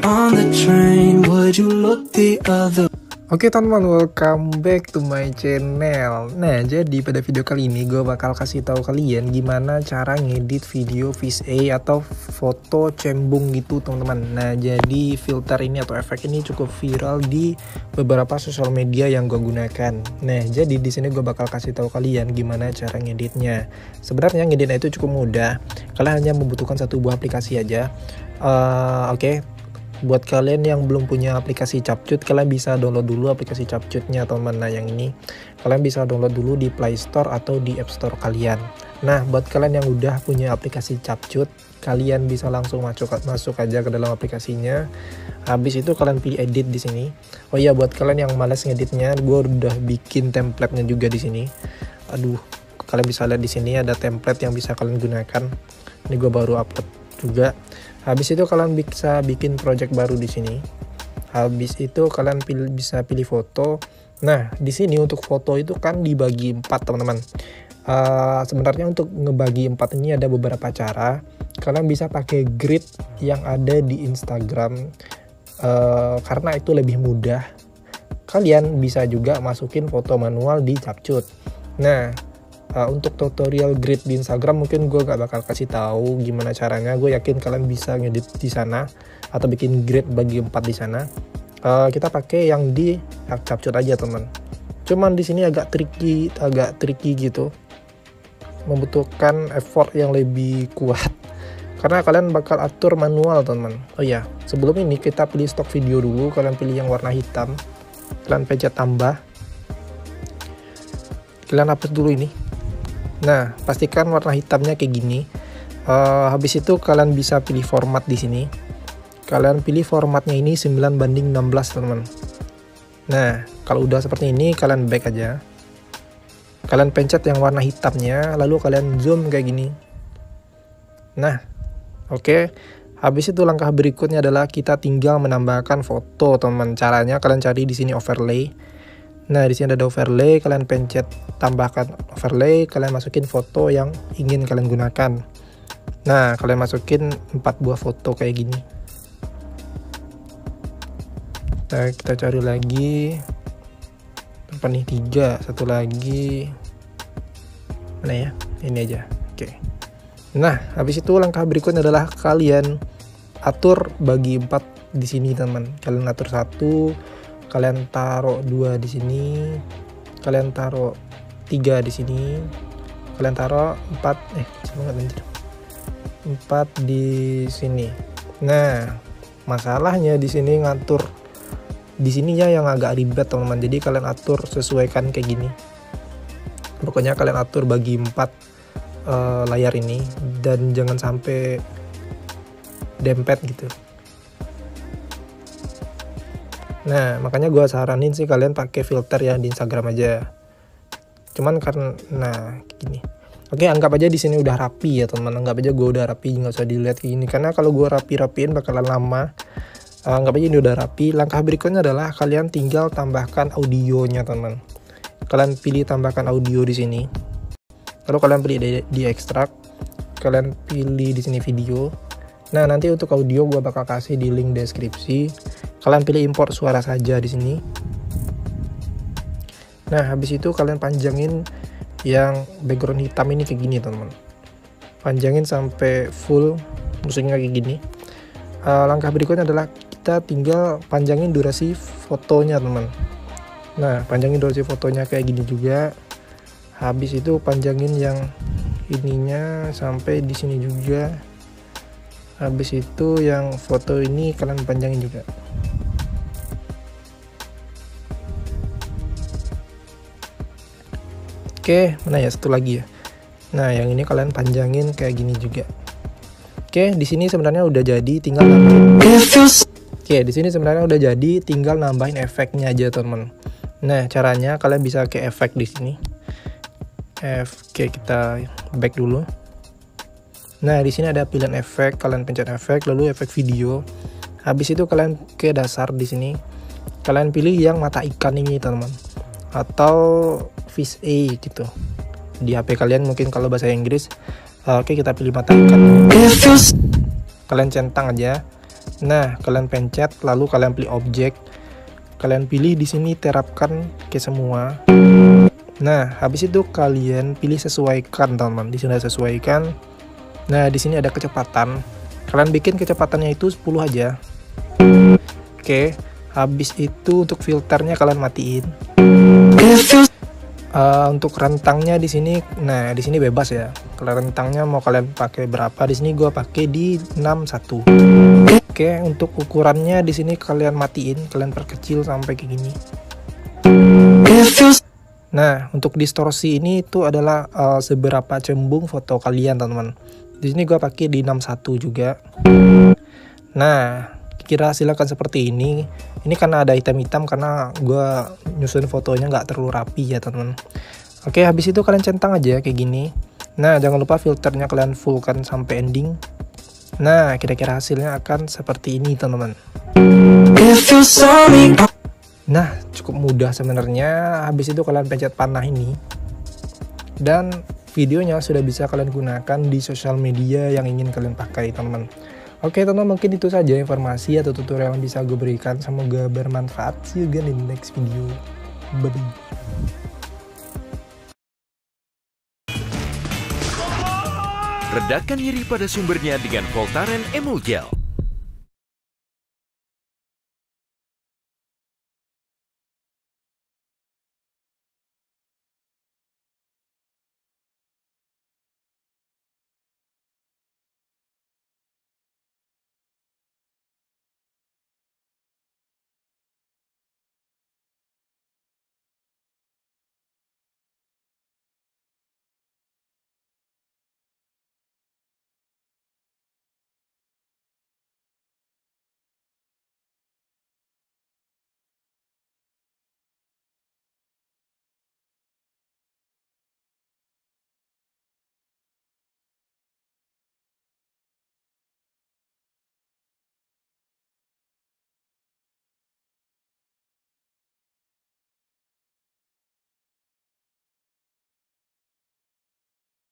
on the train, would you look the other? Oke teman-teman, welcome back to my channel. Nah, jadi pada video kali ini gue bakal kasih tahu kalian gimana cara ngedit video VSA atau foto cembung gitu teman-teman. Nah, jadi filter ini atau efek ini cukup viral di beberapa sosial media yang gue gunakan. Nah, jadi di sini gue bakal kasih tahu kalian gimana cara ngeditnya. Sebenarnya ngeditnya itu cukup mudah. Kalian hanya membutuhkan satu buah aplikasi aja. Oke. Buat kalian yang belum punya aplikasi Capcut, kalian bisa download dulu aplikasi Capcutnya teman-teman. Nah, yang ini kalian bisa download dulu di Play Store atau di App Store kalian. Nah, buat kalian yang udah punya aplikasi Capcut, kalian bisa langsung masuk aja ke dalam aplikasinya. Habis itu kalian pilih edit di sini. Oh iya, buat kalian yang malas ngeditnya, gue udah bikin template-nya juga di sini. Aduh, kalian bisa lihat di sini ada template yang bisa kalian gunakan. Ini gue baru upload juga. Habis itu kalian bisa bikin project baru di sini. Habis itu kalian bisa pilih foto. Nah, di sini untuk foto itu kan dibagi 4 teman-teman. Sebenarnya untuk ngebagi 4 ini ada beberapa cara. Kalian bisa pakai grid yang ada di Instagram, karena itu lebih mudah. Kalian bisa juga masukin foto manual di Capcut. Nah, untuk tutorial grid di Instagram mungkin gue gak bakal kasih tahu gimana caranya. Gue yakin kalian bisa ngedit di sana atau bikin grid bagi 4 di sana. Kita pakai yang di Capcut aja teman. Cuman di sini agak tricky gitu, membutuhkan effort yang lebih kuat karena kalian bakal atur manual teman. Oh ya, sebelum ini kita pilih stok video dulu. Kalian pilih yang warna hitam, kalian pencet tambah, kalian hapus dulu ini. Nah, pastikan warna hitamnya kayak gini. Habis itu kalian bisa pilih format di sini. Kalian pilih formatnya ini 9:16 teman-teman. Nah, kalau udah seperti ini kalian back aja. Kalian pencet yang warna hitamnya, lalu kalian zoom kayak gini. Nah, oke. Habis itu langkah berikutnya adalah kita tinggal menambahkan foto teman. Caranya kalian cari di sini overlay. Nah, di sini ada overlay, kalian pencet tambahkan overlay, kalian masukin foto yang ingin kalian gunakan. Nah, kalian masukin 4 buah foto kayak gini. Nah, kita cari lagi. Apa nih? 3, satu lagi. Mana ya? Ini aja. Oke. Nah, habis itu langkah berikutnya adalah kalian atur bagi 4 di sini, teman. Kalian atur 1, kalian taruh 2 di sini, kalian taruh 3 di sini, kalian taruh 4 di sini. Nah, masalahnya di sini ngatur di sininya yang agak ribet teman-teman. Jadi kalian atur sesuaikan kayak gini. Pokoknya kalian atur bagi 4 layar ini dan jangan sampai dempet gitu. Nah, makanya gue saranin sih kalian pakai filter ya di Instagram aja. Cuman karena gini. Oke, anggap aja di sini udah rapi ya teman. Anggap aja gue udah rapi, nggak usah dilihat kayak gini. Karena kalau gue rapiin bakalan lama. Anggap aja ini udah rapi. Langkah berikutnya adalah kalian tinggal tambahkan audionya teman. Kalian pilih tambahkan audio di sini. Lalu kalian pilih di ekstrak. Kalian pilih di sini video. Nah, nanti untuk audio gue bakal kasih di link deskripsi. Kalian pilih import suara saja di sini. Nah, habis itu kalian panjangin yang background hitam ini kayak gini, teman-teman. Panjangin sampai full musiknya kayak gini. Langkah berikutnya adalah kita tinggal panjangin durasi fotonya, teman. Nah, panjangin durasi fotonya kayak gini juga. Habis itu panjangin yang ininya sampai di sini juga. Habis itu yang foto ini kalian panjangin juga. Oke, mana ya satu lagi ya. Nah, yang ini kalian panjangin kayak gini juga. Oke, di sini sebenarnya udah jadi, tinggal nambahin. Oke, di sini sebenarnya udah jadi, tinggal nambahin efeknya aja, teman. Nah, caranya kalian bisa ke efek di sini. Oke, kita back dulu. Nah, di sini ada pilihan efek, kalian pencet efek, lalu efek video. Habis itu kalian ke dasar di sini. Kalian pilih yang mata ikan ini, teman. Atau VSA gitu. Di HP kalian mungkin kalau bahasa Inggris. Oke, kita pilih mata ikan. Kalian centang aja. Nah, kalian pencet, lalu kalian pilih objek. Kalian pilih di sini terapkan ke semua. Nah, habis itu kalian pilih sesuaikan, teman-teman. Di sini ada sesuaikan. Nah, di sini ada kecepatan. Kalian bikin kecepatannya itu 10 aja. Oke, habis itu untuk filternya kalian matiin. Untuk rentangnya di sini, nah di sini bebas ya. Kalau rentangnya mau kalian pakai berapa, di sini gua pakai di 61. Oke, untuk ukurannya di sini kalian matiin, kalian perkecil sampai kayak gini. Nah, untuk distorsi ini itu adalah seberapa cembung foto kalian, teman-teman. Di sini gua pakai di 61 juga. Nah, kira silakan seperti ini. Ini karena ada hitam-hitam karena gua nyusun fotonya nggak terlalu rapi ya, teman-teman. Oke, habis itu kalian centang aja kayak gini. Nah, jangan lupa filternya kalian fullkan sampai ending. Nah, kira-kira hasilnya akan seperti ini, teman-teman. Nah, cukup mudah sebenarnya. Habis itu kalian pencet panah ini. Dan videonya sudah bisa kalian gunakan di sosial media yang ingin kalian pakai, teman-teman. Oke, teman-teman, mungkin itu saja informasi atau tutorial yang bisa gue berikan. Semoga bermanfaat. See you again in the next video. Bye-bye. Redakan nyeri pada sumbernya dengan Voltaren Emulgel.